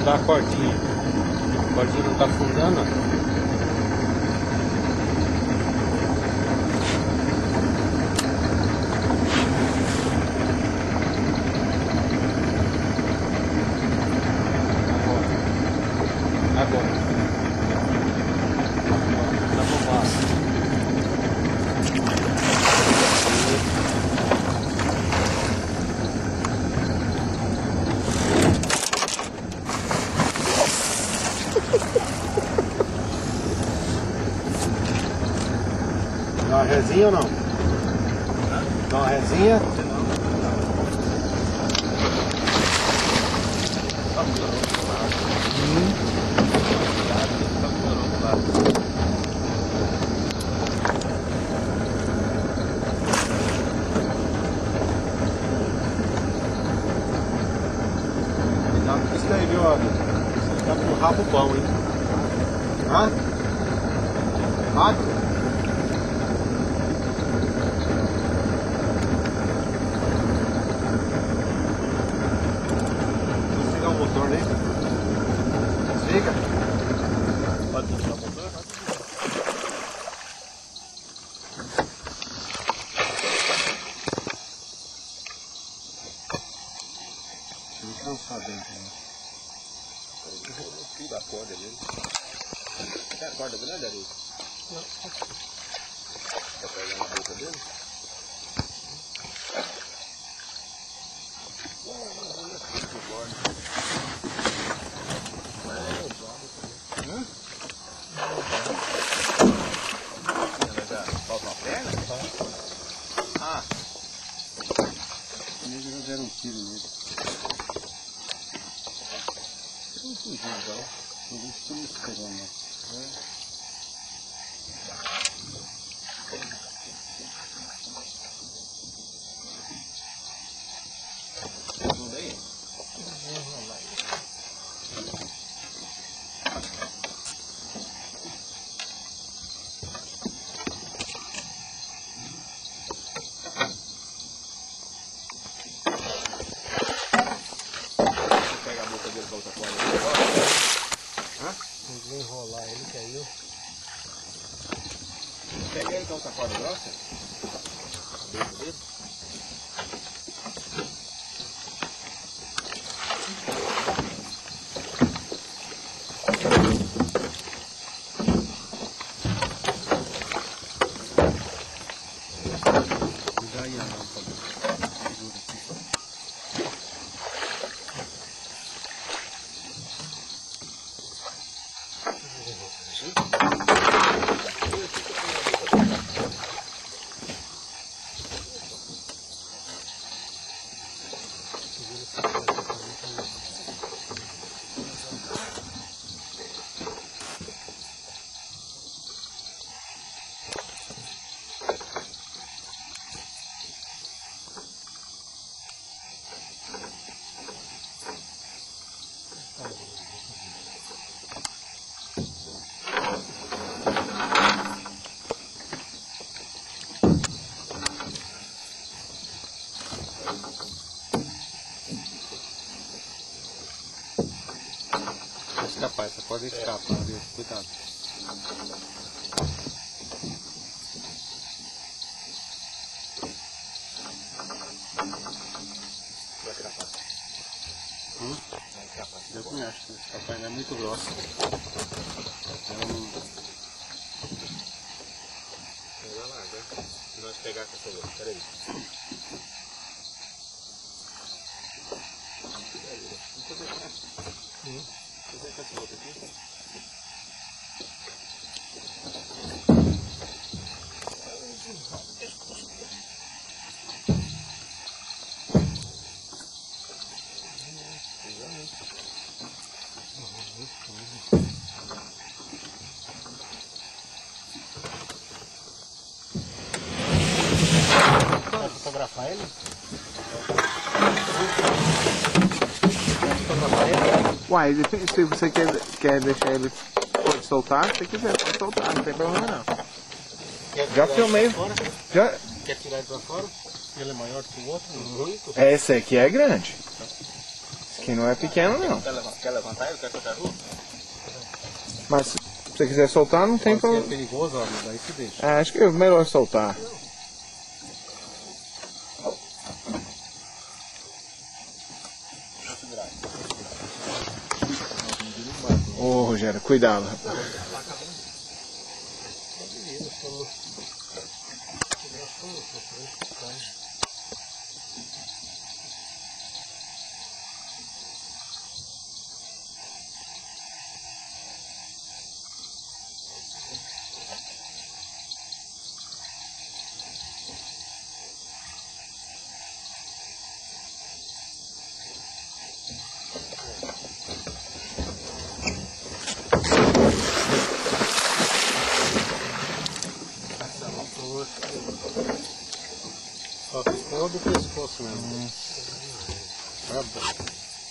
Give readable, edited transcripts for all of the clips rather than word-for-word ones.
afundar a cordinha. A cordinha não tá afundando, ó. Dá uma resinha ou não? Dá uma resinha? Cuidado com isso daí, viu, Adam? Você tá com o rabo bom, hein? Hã? Rato? Desligar o motor, né? Desliga. Pode desligar o motor? Deixa eu descansar dentro, né? Tira a corda dele. Tem a corda grande ali? Não. Vai pegar na boca dele? Falta uma perna? Ah! Eles já deram um tiro nele. Não fugiu, então. Eles estão me esperando. Tudo aí? Pega a boca dele com a outra corda. Hã? Vou enrolar ele, caiu. Pega ele com a outra corda grossa. Dentro dele. Cuidado aí, não, segura aqui. Vai escapar, essa pode escapar, viu? Cuidado. Vai escapar. Vai escapar. Eu também acho que escapar ainda é muito grossa. Ela não... Vai lá, né? Se nós pegar com essa outra, peraí. Vou deixar essa outra aqui. Vai fotografar ele? Uai, se você quer deixar ele pode soltar, se quiser, pode soltar, não tem problema não. Já filmei. Já... Quer tirar ele pra fora? Ele é maior que o outro? Muito. Esse aqui é grande. aqui não é pequeno não. Quer levantar ele? Quer que eu te ajude? Mas se você quiser soltar, não tem Se é problema. perigoso, ó, mas daí você deixa. Acho que é melhor soltar. Ô, Rogério, cuidado. Só ficou do pescoço mesmo. Tá bom.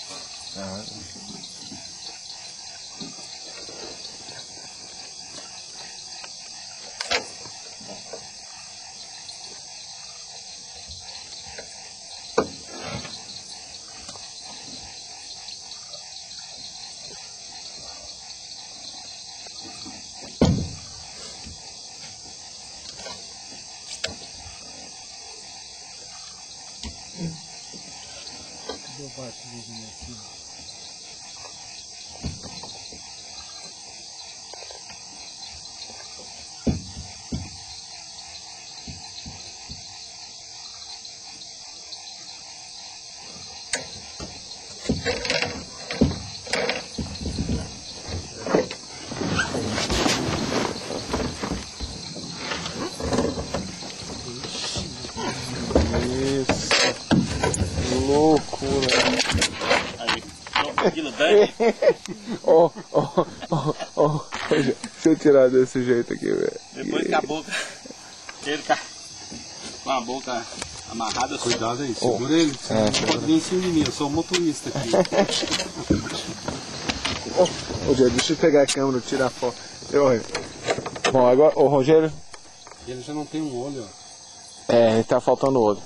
Deu batidinha assim. Loucura. Aí, tranquilo, Dani. Deixa eu tirar desse jeito aqui, velho. Depois que a boca. Ele tá com a boca amarrada. Cuidado aí, segura ele. Senão não pode vir em cima de mim, eu sou o motorista aqui. Rogério, deixa eu pegar a câmera e tirar a foto. Bom, agora, ô Rogério. Ele já não tem um olho, ó. Ele tá faltando olho.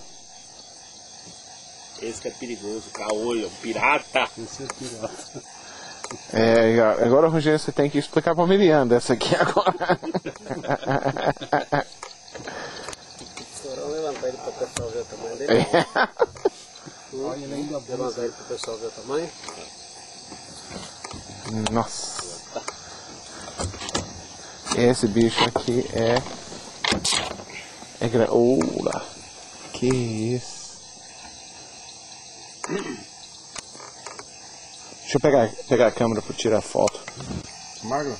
Esse que é perigoso, caolho, pirata. Esse é pirata. Agora, Rogério, você tem que explicar pra Miriam dessa aqui agora. Só levantar ele para o pessoal ver o tamanho dele. Olha, ele ainda levantar ele para o pessoal ver o tamanho. Nossa. Esse bicho aqui é grande. Oula. Que isso. Deixa eu pegar a câmera para tirar foto. Magro?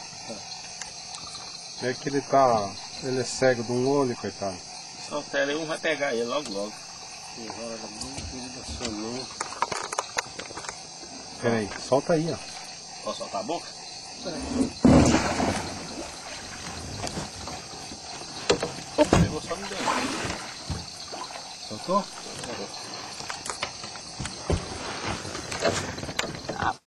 É que ele tá. Ele é cego de um olho, coitado. Só o Tele1 vai pegar ele logo logo. Peraí, solta aí, ó. Posso soltar a boca? Pegou só no dedo. Soltou?